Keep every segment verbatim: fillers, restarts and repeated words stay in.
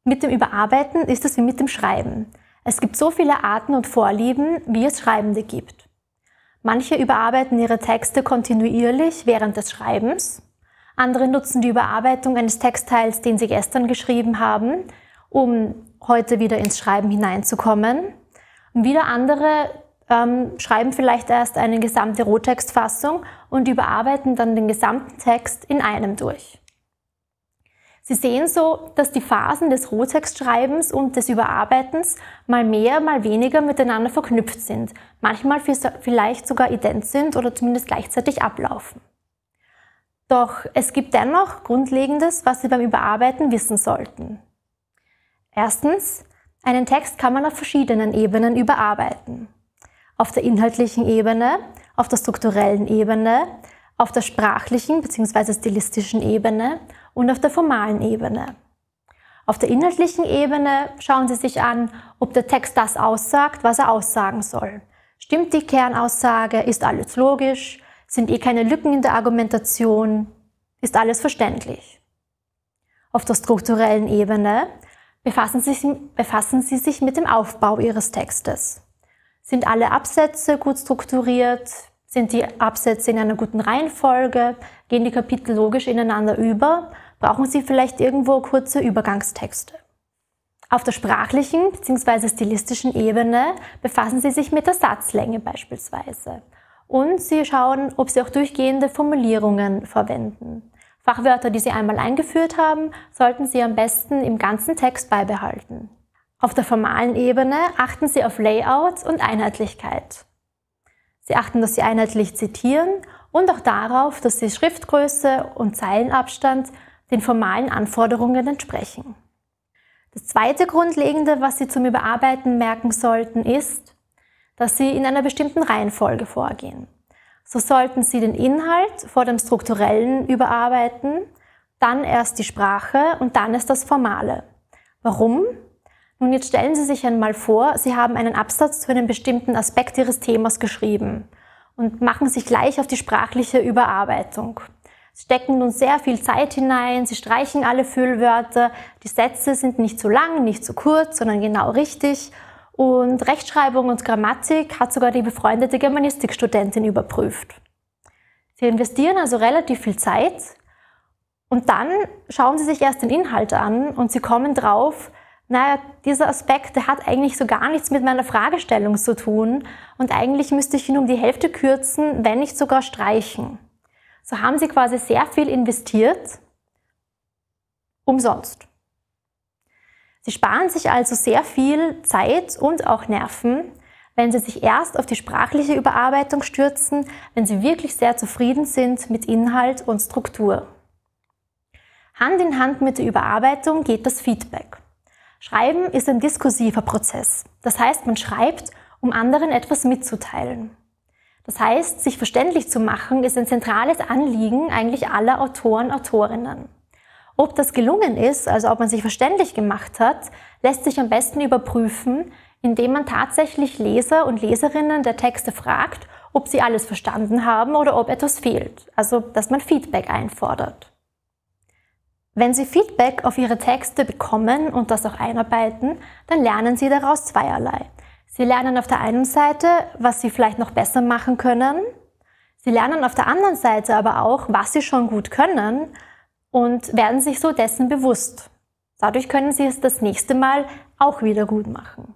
Mit dem Überarbeiten ist es wie mit dem Schreiben. Es gibt so viele Arten und Vorlieben, wie es Schreibende gibt. Manche überarbeiten ihre Texte kontinuierlich während des Schreibens. Andere nutzen die Überarbeitung eines Textteils, den sie gestern geschrieben haben, um heute wieder ins Schreiben hineinzukommen. Und wieder andere ähm, schreiben vielleicht erst eine gesamte Rohtextfassung und überarbeiten dann den gesamten Text in einem durch. Sie sehen so, dass die Phasen des Rohtextschreibens und des Überarbeitens mal mehr, mal weniger miteinander verknüpft sind, manchmal vielleicht sogar ident sind oder zumindest gleichzeitig ablaufen. Doch es gibt dennoch Grundlegendes, was Sie beim Überarbeiten wissen sollten. Erstens, einen Text kann man auf verschiedenen Ebenen überarbeiten. Auf der inhaltlichen Ebene, auf der strukturellen Ebene, auf der sprachlichen bzw. stilistischen Ebene und auf der formalen Ebene. Auf der inhaltlichen Ebene schauen Sie sich an, ob der Text das aussagt, was er aussagen soll. Stimmt die Kernaussage? Ist alles logisch? Sind eh keine Lücken in der Argumentation? Ist alles verständlich? Auf der strukturellen Ebene befassen Sie, befassen Sie sich mit dem Aufbau Ihres Textes. Sind alle Absätze gut strukturiert? Sind die Absätze in einer guten Reihenfolge? Gehen die Kapitel logisch ineinander über? Brauchen Sie vielleicht irgendwo kurze Übergangstexte? Auf der sprachlichen bzw. stilistischen Ebene befassen Sie sich mit der Satzlänge beispielsweise. Und Sie schauen, ob Sie auch durchgehende Formulierungen verwenden. Fachwörter, die Sie einmal eingeführt haben, sollten Sie am besten im ganzen Text beibehalten. Auf der formalen Ebene achten Sie auf Layout und Einheitlichkeit. Sie achten, dass Sie einheitlich zitieren und auch darauf, dass die Schriftgröße und Zeilenabstand den formalen Anforderungen entsprechen. Das zweite Grundlegende, was Sie zum Überarbeiten merken sollten, ist, dass Sie in einer bestimmten Reihenfolge vorgehen. So sollten Sie den Inhalt vor dem Strukturellen überarbeiten, dann erst die Sprache und dann erst das Formale. Warum? Nun, jetzt stellen Sie sich einmal vor, Sie haben einen Absatz zu einem bestimmten Aspekt Ihres Themas geschrieben und machen sich gleich auf die sprachliche Überarbeitung. Sie stecken nun sehr viel Zeit hinein, Sie streichen alle Füllwörter, die Sätze sind nicht zu lang, nicht zu kurz, sondern genau richtig. Und Rechtschreibung und Grammatik hat sogar die befreundete Germanistikstudentin überprüft. Sie investieren also relativ viel Zeit und dann schauen Sie sich erst den Inhalt an und Sie kommen drauf, naja, dieser Aspekt, der hat eigentlich so gar nichts mit meiner Fragestellung zu tun und eigentlich müsste ich ihn um die Hälfte kürzen, wenn nicht sogar streichen. So haben Sie quasi sehr viel investiert, umsonst. Sie sparen sich also sehr viel Zeit und auch Nerven, wenn Sie sich erst auf die sprachliche Überarbeitung stürzen, wenn Sie wirklich sehr zufrieden sind mit Inhalt und Struktur. Hand in Hand mit der Überarbeitung geht das Feedback. Schreiben ist ein diskursiver Prozess. Das heißt, man schreibt, um anderen etwas mitzuteilen. Das heißt, sich verständlich zu machen, ist ein zentrales Anliegen eigentlich aller Autoren, Autorinnen. Ob das gelungen ist, also ob man sich verständlich gemacht hat, lässt sich am besten überprüfen, indem man tatsächlich Leser und Leserinnen der Texte fragt, ob sie alles verstanden haben oder ob etwas fehlt. Also, dass man Feedback einfordert. Wenn Sie Feedback auf Ihre Texte bekommen und das auch einarbeiten, dann lernen Sie daraus zweierlei. Sie lernen auf der einen Seite, was Sie vielleicht noch besser machen können. Sie lernen auf der anderen Seite aber auch, was Sie schon gut können und werden sich so dessen bewusst. Dadurch können Sie es das nächste Mal auch wieder gut machen.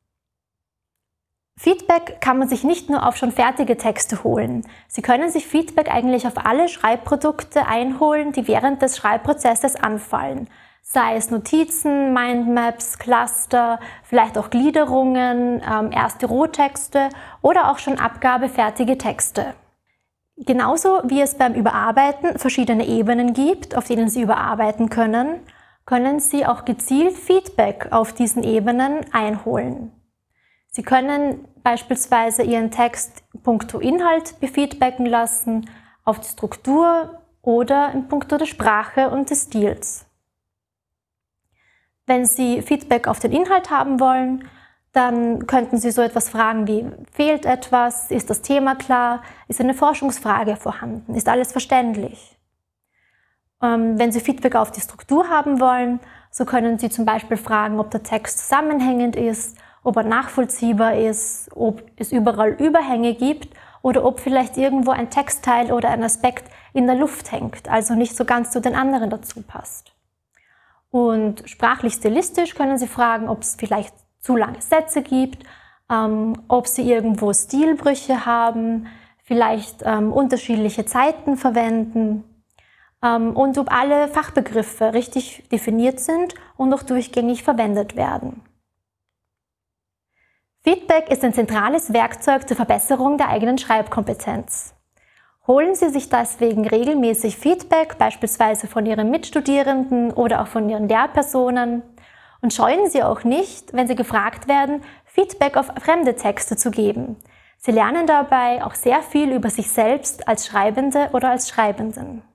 Feedback kann man sich nicht nur auf schon fertige Texte holen. Sie können sich Feedback eigentlich auf alle Schreibprodukte einholen, die während des Schreibprozesses anfallen. Sei es Notizen, Mindmaps, Cluster, vielleicht auch Gliederungen, ähm, erste Rohtexte oder auch schon abgabefertige Texte. Genauso wie es beim Überarbeiten verschiedene Ebenen gibt, auf denen Sie überarbeiten können, können Sie auch gezielt Feedback auf diesen Ebenen einholen. Sie können beispielsweise Ihren Text puncto Inhalt befeedbacken lassen, auf die Struktur oder in puncto der Sprache und des Stils. Wenn Sie Feedback auf den Inhalt haben wollen, dann könnten Sie so etwas fragen wie, fehlt etwas, ist das Thema klar, ist eine Forschungsfrage vorhanden, ist alles verständlich? Ähm, wenn Sie Feedback auf die Struktur haben wollen, so können Sie zum Beispiel fragen, ob der Text zusammenhängend ist, ob er nachvollziehbar ist, ob es überall Überhänge gibt oder ob vielleicht irgendwo ein Textteil oder ein Aspekt in der Luft hängt, also nicht so ganz zu den anderen dazu passt. Und sprachlich-stilistisch können Sie fragen, ob es vielleicht zu lange Sätze gibt, ähm, ob Sie irgendwo Stilbrüche haben, vielleicht ähm, unterschiedliche Zeiten verwenden ähm, und ob alle Fachbegriffe richtig definiert sind und auch durchgängig verwendet werden. Feedback ist ein zentrales Werkzeug zur Verbesserung der eigenen Schreibkompetenz. Holen Sie sich deswegen regelmäßig Feedback, beispielsweise von Ihren Mitstudierenden oder auch von Ihren Lehrpersonen. Und scheuen Sie auch nicht, wenn Sie gefragt werden, Feedback auf fremde Texte zu geben. Sie lernen dabei auch sehr viel über sich selbst als Schreibende oder als Schreibenden.